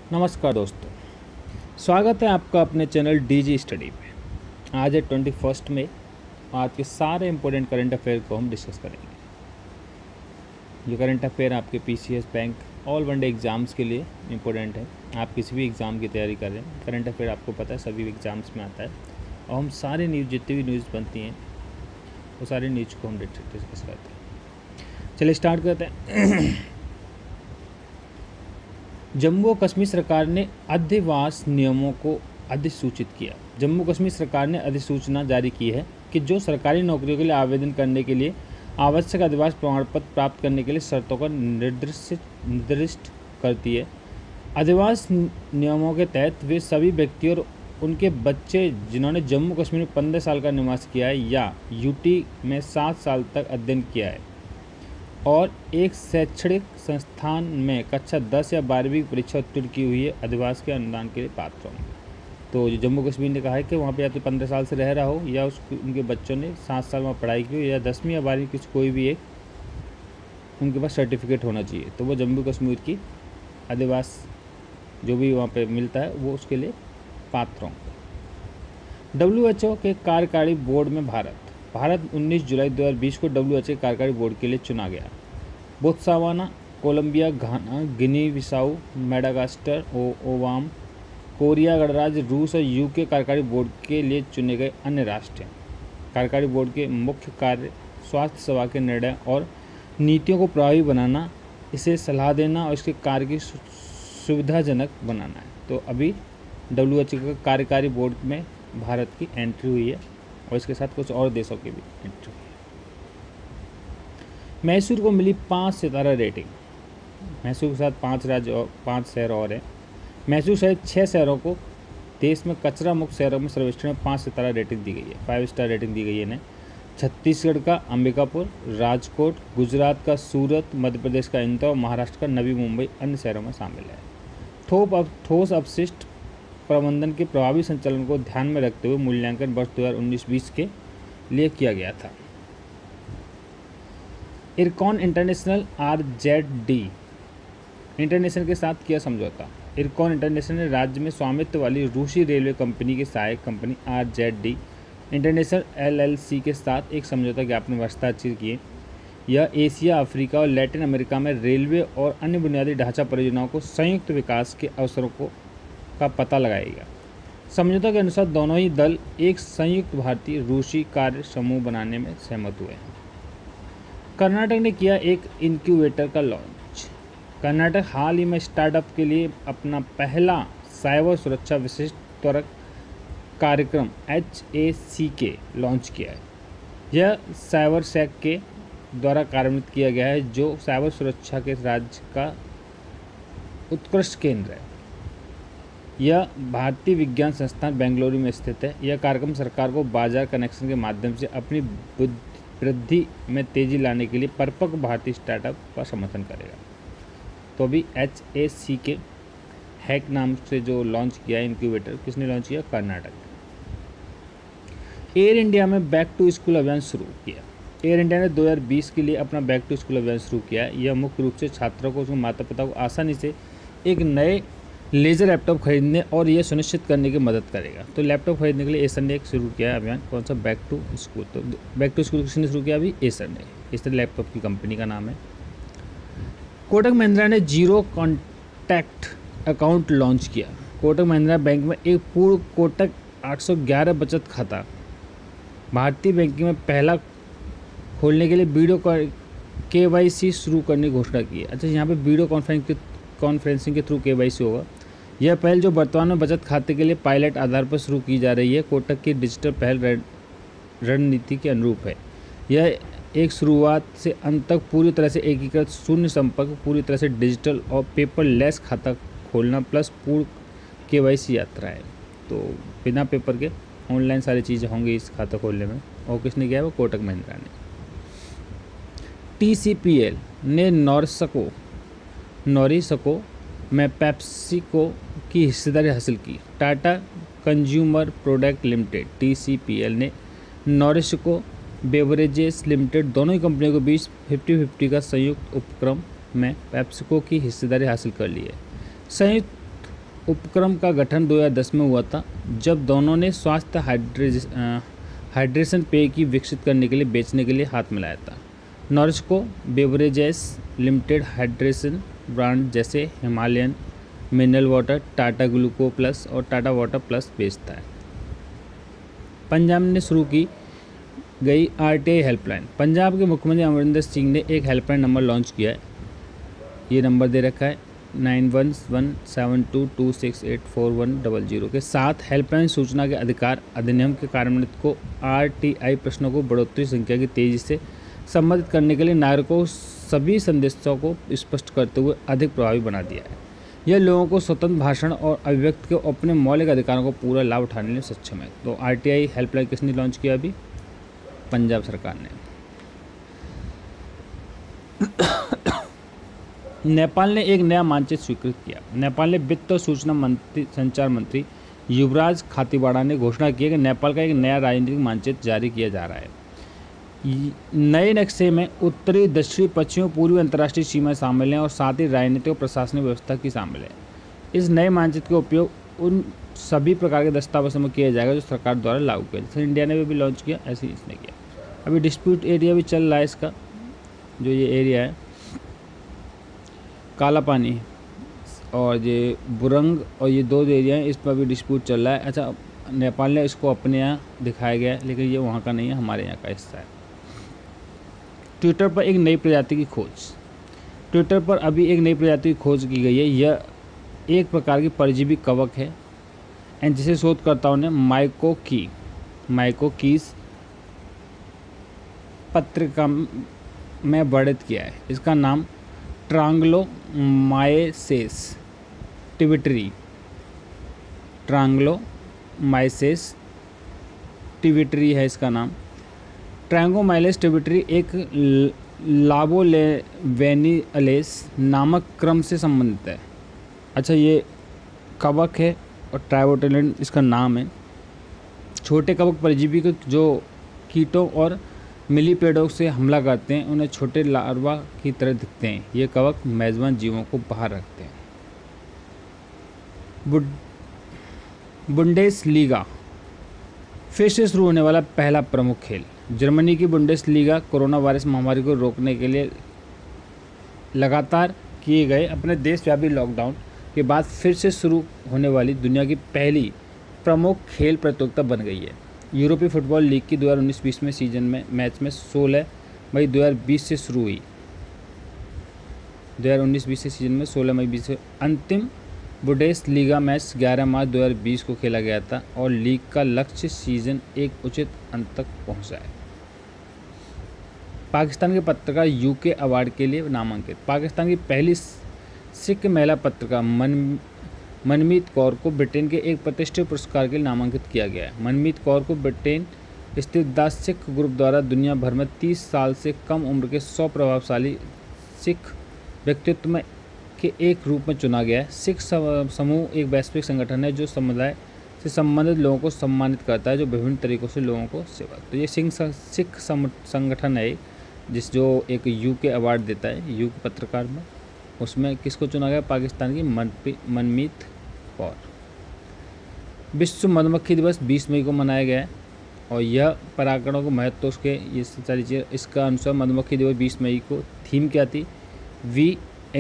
नमस्कार दोस्तों, स्वागत है आपका अपने चैनल डीजी स्टडी पे। आज है 21 मई। आज के सारे इम्पोर्टेंट करंट अफेयर को हम डिस्कस करेंगे। ये करंट अफेयर आपके PCS bank all one day exams के लिए इम्पोर्टेंट है। आप किसी भी एग्ज़ाम की तैयारी कर रहे हैं, करंट अफेयर आपको पता है सभी एग्ज़ाम्स में आता है। और हम सारे न्यूज़, जितनी भी न्यूज़ बनती हैं वो सारी न्यूज़ को हम डिस्कस करते हैं। चलिए स्टार्ट करते हैं। जम्मू कश्मीर सरकार ने अधिवास नियमों को अधिसूचित किया। जम्मू कश्मीर सरकार ने अधिसूचना जारी की है कि जो सरकारी नौकरियों के लिए आवेदन करने के लिए आवश्यक अधिवास प्रमाण पत्र प्राप्त करने के लिए शर्तों का निर्दिष्ट करती है। अधिवास नियमों के तहत वे सभी व्यक्ति और उनके बच्चे जिन्होंने जम्मू कश्मीर में 15 साल का निवास किया है या यूटी में 7 साल तक अध्ययन किया है और एक शैक्षणिक संस्थान में कक्षा 10 या 12वीं की परीक्षा उत्तीर्ण की हुई है, अधिवास के अनुदान के लिए पात्र होंगे। तो जम्मू कश्मीर ने कहा है कि वहाँ पे या तो 15 साल से रह रहा हो या उनके बच्चों ने 7 साल वहाँ पढ़ाई की हो या 10वीं या 12वीं की कोई भी एक उनके पास सर्टिफिकेट होना चाहिए, तो वो जम्मू कश्मीर की अधिवास जो भी वहाँ पर मिलता है वो उसके लिए पात्र होंगे। WHO के कार्यकारी बोर्ड में भारत 19 जुलाई 2020 को WHO कार्यकारी बोर्ड के लिए चुना गया। Botswana, Colombia, Ghana, Guinea Bissau, Madagascar, ओवाम, कोरिया गणराज्य, रूस और यूके कार्यकारी बोर्ड के लिए चुने गए अन्य राष्ट्र हैं। कार्यकारी बोर्ड के मुख्य कार्य स्वास्थ्य सेवा के निर्णय और नीतियों को प्रभावी बनाना, इसे सलाह देना और इसके कार्य की सुविधाजनक बनाना है। तो अभी WHO के कार्यकारी बोर्ड में भारत की एंट्री हुई है और इसके साथ कुछ और देशों की भी एंट्री हुई है। मैसूर को मिली 5 सितारा रेटिंग। मैसूर के साथ 5 राज्य और 5 शहर और हैं। मैसूर सहित 6 शहरों को देश में कचरा मुक्त शहरों में सर्वेक्षण में 5 सितारा रेटिंग दी गई है, 5 स्टार रेटिंग दी गई है इन्हें। छत्तीसगढ़ का अंबिकापुर, राजकोट, गुजरात का सूरत, मध्य प्रदेश का इंदौर, महाराष्ट्र का नवी मुंबई अन्य शहरों में शामिल है। ठोस अपशिष्ट प्रबंधन के प्रभावी संचालन को ध्यान में रखते हुए मूल्यांकन वर्ष 2019-20 के लिए किया गया था। इरकॉन इंटरनेशनल RZD इंटरनेशनल के साथ किया समझौता। इरकॉन इंटरनेशनल ने राज्य में स्वामित्व वाली रूसी रेलवे कंपनी की सहायक कंपनी RZD इंटरनेशनल LLC के साथ एक समझौता ज्ञापन में हस्ताक्षर किए। यह एशिया, अफ्रीका और लैटिन अमेरिका में रेलवे और अन्य बुनियादी ढांचा परियोजनाओं को संयुक्त विकास के अवसरों का पता लगाएगा। समझौता के अनुसार दोनों ही दल एक संयुक्त भारतीय रूसी कार्य समूह बनाने में सहमत हुए हैं। कर्नाटक ने किया एक इनक्यूबेटर का लॉन्च। कर्नाटक हाल ही में स्टार्टअप के लिए अपना पहला साइबर सुरक्षा विशिष्ट त्वरक कार्यक्रम HACK लॉन्च किया है। यह साइबर सेक के द्वारा कार्यान्वित किया गया है, जो साइबर सुरक्षा के राज्य का उत्कृष्ट केंद्र है। यह भारतीय विज्ञान संस्थान बेंगलुरु में स्थित है। यह कार्यक्रम सरकार को बाजार कनेक्शन के माध्यम से अपनी वृद्धि में तेजी लाने के लिए परिपक्व भारतीय स्टार्टअप का समर्थन करेगा। तो अभी HACK हैक नाम से जो लॉन्च किया है इनक्यूबेटर, किसने लॉन्च किया? कर्नाटक। एयर इंडिया में बैक टू स्कूल अभियान शुरू किया। एयर इंडिया ने 2020 के लिए अपना बैक टू स्कूल अभियान शुरू किया है। यह मुख्य रूप से छात्रों को, उसके माता पिता को आसानी से एक नए लेजर लैपटॉप खरीदने और यह सुनिश्चित करने की मदद करेगा। तो लैपटॉप खरीदने के लिए एसर ने एक शुरू किया है अभियान। कौन सा? Back to school. तो बैक टू स्कूल किसने शुरू किया? अभी एसर ने। इस तरह लैपटॉप की कंपनी का नाम है। कोटक महिंद्रा ने जीरो कॉन्टैक्ट अकाउंट लॉन्च किया। कोटक महिंद्रा बैंक में एक पूर्ण कोटक 811 बचत खाता भारतीय बैंकिंग में पहला खोलने के लिए वीडियो KYC शुरू करने की घोषणा की है। अच्छा, यहाँ पे वीडियो कॉन्फ्रेंसिंग के थ्रू KYC होगा। यह पहल जो वर्तमान में बचत खाते के लिए पायलट आधार पर शुरू की जा रही है, कोटक की डिजिटल पहल रणनीति के अनुरूप है। यह एक शुरुआत से अंत तक पूरी तरह से एकीकृत शून्य संपर्क, पूरी तरह से डिजिटल और पेपरलेस खाता खोलना प्लस पूर्ण KYC यात्रा है। तो बिना पेपर के ऑनलाइन सारी चीज़ें होंगी इस खाता खोलने में। और किसने किया है? वो कोटक महिंद्रा ने। TCPL ने नॉरिसको में पेप्सिको की हिस्सेदारी हासिल की। Tata consumer product limited TCPL ने नॉरिसको बेवरेजेस लिमिटेड दोनों ही कंपनियों के बीच 50-50 का संयुक्त उपक्रम में पेप्सिको की हिस्सेदारी हासिल कर ली है। संयुक्त उपक्रम का गठन 2010 में हुआ था, जब दोनों ने स्वास्थ्य हाइड्रेशन पेय की विकसित करने के लिए बेचने के लिए हाथ मिलाया था। NourishCo beverages limited hydration brand जैसे Himalayan, mineral water, Tata Gluco plus और टाटा वाटर प्लस बेचता है। पंजाब ने शुरू की गई RTI हेल्पलाइन। पंजाब के मुख्यमंत्री अमरिंदर सिंह ने एक हेल्पलाइन नंबर लॉन्च किया है। ये नंबर दे रखा है 911722684100 के साथ हेल्पलाइन सूचना के अधिकार अधिनियम के कार्यान्वित को RTI प्रश्नों को बढ़ोतरी संख्या की तेजी से संबोधित करने के लिए नागरिकों को सभी संदेशों को स्पष्ट करते हुए अधिक प्रभावी बना दिया है। यह लोगों को स्वतंत्र भाषण और अभिव्यक्ति के अपने मौलिक अधिकारों को पूरा लाभ उठाने में सक्षम है। तो RTI हेल्पलाइन किसने लॉन्च किया? अभी पंजाब सरकार ने। नेपाल ने एक नया मानचित्र स्वीकृत किया। नेपाल ने वित्त और सूचना संचार मंत्री युवराज खातीवाड़ा ने घोषणा की है कि नेपाल का एक नया राजनीतिक मानचित्र जारी किया जा रहा है। नए नक्शे में उत्तरी, दक्षिणी, पश्चिमी और पूर्वी अंतर्राष्ट्रीय सीमाएं शामिल हैं और साथ ही राजनीतिक और प्रशासनिक व्यवस्था की शामिल है। इस नए मानचित्र का उपयोग उन सभी प्रकार के दस्तावेजों में किया जाएगा जो सरकार द्वारा लागू किया। जैसे इंडिया ने भी लॉन्च किया, ऐसे ही इसने किया। अभी डिस्प्यूट एरिया भी चल रहा है इसका, जो ये एरिया है काला पानी और ये बुरंग और ये दो एरिया हैं, इस पर भी डिस्प्यूट चल रहा है। अच्छा, नेपाल ने इसको अपने यहाँ दिखाया गया है, लेकिन ये वहाँ का नहीं है, हमारे यहाँ का हिस्सा है। ट्विटर पर एक नई प्रजाति की खोज। ट्विटर पर अभी एक नई प्रजाति की खोज की गई है। यह एक प्रकार की परजीवी कवक है जिसे शोधकर्ताओं ने माइकोकीज पत्रिका में वर्णित किया है। इसका नाम ट्रांग्लोमाइसेस टिविटरी है इसका नाम। ट्रांगोमाइलेस टिविटरी एक लाबोलेवेनियलेस नामक क्रम से संबंधित है। अच्छा, ये कवक है और ट्राइबोटेलिन इसका नाम है। छोटे कवक परजीवी को जो कीटों और मिलीपेडों से हमला करते हैं, उन्हें छोटे लार्वा की तरह दिखते हैं। ये कवक मेजबान जीवों को बाहर रखते हैं। बुंडेसलीगा फिर से शुरू होने वाला पहला प्रमुख खेल। जर्मनी की बुंडेसलीगा कोरोना वायरस महामारी को रोकने के लिए लगातार किए गए अपने देशव्यापी लॉकडाउन के बाद फिर से शुरू होने वाली दुनिया की पहली प्रमुख खेल प्रतियोगिता बन गई है। यूरोपीय फुटबॉल लीग की 2019-20 में सीजन में मैच में 16 मई 2020 से शुरू हुई। 2019-20 से सीजन में 16 मई 20 से अंतिम बुंडेसलीगा मैच 11 मार्च 2020 को खेला गया था और लीग का लक्ष्य सीजन एक उचित अंत तक पहुंचा है। पाकिस्तान के पत्रकार यूके अवार्ड के लिए नामांकित। पाकिस्तान की पहली सिख महिला पत्रकार मनमीत कौर को ब्रिटेन के एक प्रतिष्ठित पुरस्कार के लिए नामांकित किया गया है। मनमीत कौर को ब्रिटेन स्थित द सिख ग्रुप द्वारा दुनिया भर में 30 साल से कम उम्र के 100 प्रभावशाली सिख व्यक्तित्व में के एक रूप में चुना गया है। सिख समूह एक वैश्विक संगठन है जो समुदाय से संबंधित लोगों को सम्मानित करता है, जो विभिन्न तरीकों से लोगों को सेवा। तो ये सिख संगठन है जो एक यूके अवार्ड देता है यूके पत्रकार में। उसमें किसको चुना गया? पाकिस्तान की मनमीत कौर। विश्व मधुमक्खी दिवस 20 मई को मनाया गया है और यह परागणों को महत्व उसके ये सारी चीज़ें। इसका अनुसार मधुमक्खी दिवस 20 मई को थीम क्या थी? वी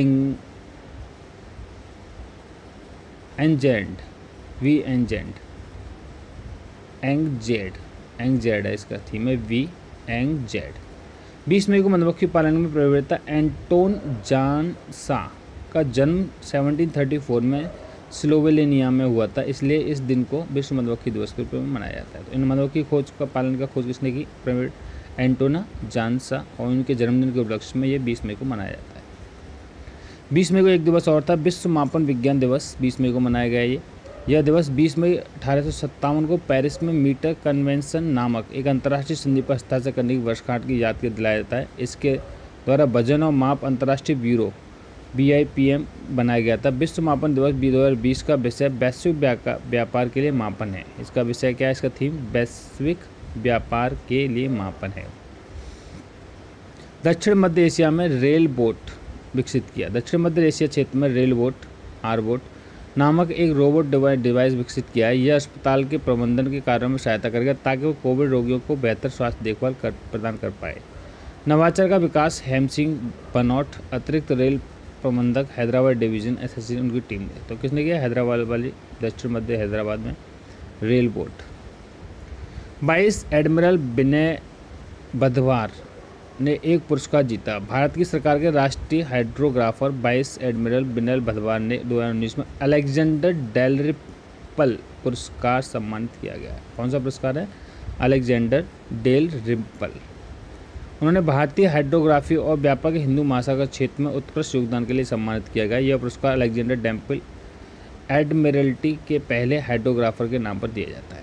एंगजेड है इसका थीम है वी एंगजेड। 20 मई को मधुमक्खी पालन में प्रवक्ता एंटोन जानसा का जन्म 1734 में स्लोवेनिया में हुआ था, इसलिए इस दिन को विश्व मधुमक्खी दिवस के रूप में मनाया जाता है। तो इन मधुमक्खी खोज का पालन का खोज किसने की? प्रोफेसर एंटोना जानसा, और उनके जन्मदिन के उपलक्ष्य में ये 20 मई को मनाया जाता है। 20 मई को एक दिवस और था, विश्व मापन विज्ञान दिवस 20 मई को मनाया गया है। यह दिवस 20 मई 1857 को पेरिस में मीटर कन्वेंशन नामक एक अंतर्राष्ट्रीय संधि पर हस्ताक्षर करने की वर्षगांठ की याद के दिलाया जाता है। इसके द्वारा वजन और माप अंतर्राष्ट्रीय ब्यूरो BIPM बनाया गया था। विश्व मापन दिवस 2020 का विषय वैश्विक व्यापार के लिए मापन है। इसका विषय क्या है? इसका थीम वैश्विक व्यापार के लिए मापन है। दक्षिण मध्य एशिया में रेल बोट विकसित किया। दक्षिण मध्य एशिया क्षेत्र में रेल बोट आरबोट नामक एक रोबोट डिवाइस विकसित किया है। यह अस्पताल के प्रबंधन के कार्यों में सहायता करेगा ताकि वो कोविड रोगियों को बेहतर स्वास्थ्य देखभाल प्रदान कर पाए। नवाचार का विकास हेमसिंह बनोट, अतिरिक्त रेल प्रबंधक हैदराबाद डिवीज़न एसएससी उनकी टीम ने। तो किसने किया? हैदराबाद वाली दक्षिण मध्य हैदराबाद में rail board. 22 admiral Vinay Badhwar ने एक पुरस्कार जीता। भारत की सरकार के राष्ट्रीय हाइड्रोग्राफर 22 एडमिरल विनय बधवार ने 2019 में अलेक्जेंडर डेल पुरस्कार सम्मानित किया गया है। कौन सा पुरस्कार है? Alexander Dalrymple. उन्होंने भारतीय हाइड्रोग्राफी और व्यापक हिंदू महासागर क्षेत्र में उत्कृष्ट योगदान के लिए सम्मानित किया गया। यह पुरस्कार अलेक्जेंडर डेम्पल एडमिरल्टी के पहले हाइड्रोग्राफर के नाम पर दिया जाता है।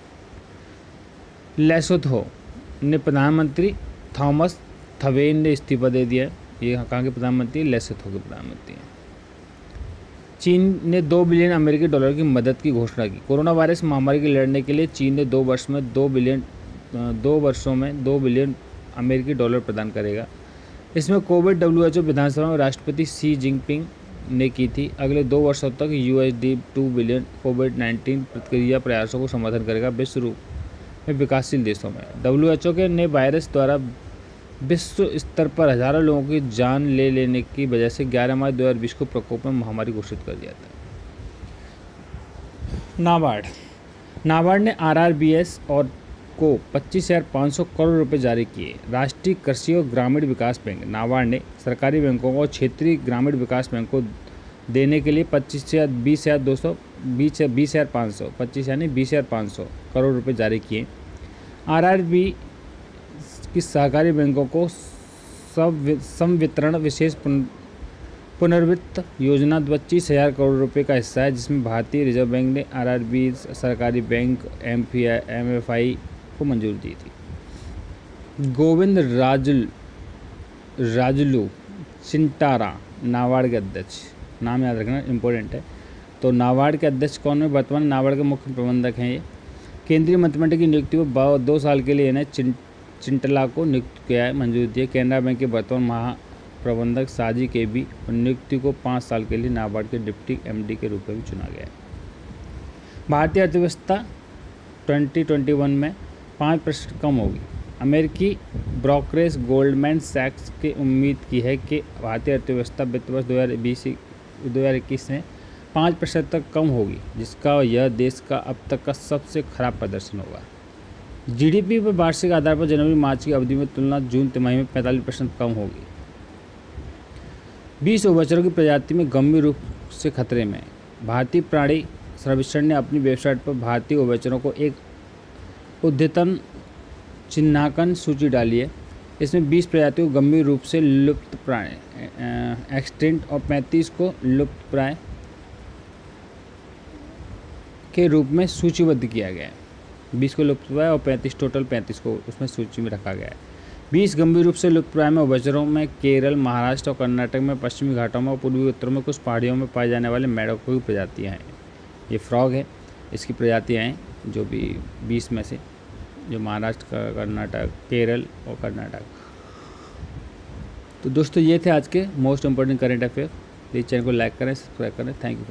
लेसोथो ने प्रधानमंत्री थॉमस थवेन ने इस्तीफा दे दिया है। ये कहाँ के प्रधानमंत्री? लेसोथो के प्रधानमंत्री हैं। चीन ने $2 बिलियन की मदद की घोषणा की। कोरोना वायरस महामारी की लड़ने के लिए चीन ने 2 वर्षों में $2 बिलियन प्रदान करेगा। इसमें कोविड WHO विधानसभा में राष्ट्रपति सी जिनपिंग ने की थी। अगले 2 वर्षों तक $2 बिलियन कोविड-19 प्रतिक्रिया प्रयासों को समर्थन करेगा विश्व रूप में विकासशील देशों में। WHO ने वायरस द्वारा विश्व स्तर पर हजारों लोगों की जान ले लेने की वजह से 11 मार्च 2020 को प्रकोप में महामारी घोषित कर दिया था। नाबार्ड ने RRBS और को 25,500 करोड़ रुपए जारी किए। राष्ट्रीय कृषि और ग्रामीण विकास बैंक नाबार्ड ने सरकारी बैंकों और क्षेत्रीय ग्रामीण विकास बैंक को देने के लिए 20,500 करोड़ रुपए जारी किए। RRB की सहकारी बैंकों को संवितरण विशेष पुनर्वित्त योजना 25,000 करोड़ रुपए का हिस्सा है, जिसमें भारतीय रिजर्व बैंक ने RRB सरकारी बैंक MFI को मंजूरी दी थी। गोविंद राजुलू चिंटारा नाबार्ड के अध्यक्ष, नाम याद रखना इम्पोर्टेंट है। तो नाबार्ड के अध्यक्ष कौन है? वर्तमान नाबार्ड के मुख्य प्रबंधक हैं ये। केंद्रीय मंत्रिमंडल की नियुक्ति को 2 साल के लिए इन्हें चिंटला को नियुक्त किया है, मंजूरी दी है। केनरा बैंक के वर्तमान महाप्रबंधक साजी के भी नियुक्ति को 5 साल के लिए नाबार्ड के डिप्टी MD के रूप में भी चुना गया है। भारतीय अर्थव्यवस्था 2021 में 5% कम होगी। अमेरिकी ब्रोकरेज गोल्डमैन सैक्स की उम्मीद की है कि भारतीय अर्थव्यवस्था वित्त वर्ष 2021 में 5% तक कम होगी, जिसका यह देश का अब तक का सबसे खराब प्रदर्शन होगा। GDP पर वार्षिक आधार पर जनवरी मार्च की अवधि में तुलना जून तिमाही में 45% कम होगी। 20 उभयचरों की प्रजाति में गंभीर रूप से खतरे में। भारतीय प्राणी सर्वेक्षण ने अपनी वेबसाइट पर भारतीय उभयचरों को एक अद्यतन चिन्हांकन सूची डाली है। इसमें 20 प्रजातियों को गंभीर रूप से लुप्त प्राय एक्सटिंक्ट और 35 को लुप्त प्राय के रूप में सूचीबद्ध किया गया है। 20 को लुप्त प्राय और 35 को उसमें सूची में रखा गया है। 20 गंभीर रूप से लुप्त प्राय में उभयचरों में केरल, महाराष्ट्र और कर्नाटक में पश्चिमी घाटों में और पूर्वी उत्तर में कुछ पहाड़ियों में पाए जाने वाले मेढकों की प्रजातियाँ हैं। ये फ्रॉग है, इसकी प्रजातियाँ हैं जो भी 20 में से, जो महाराष्ट्र, कर्नाटक, केरल और कर्नाटक। तो दोस्तों ये थे आज के most important current affair. Please channel को लाइक करें, सब्सक्राइब करें। Thank you.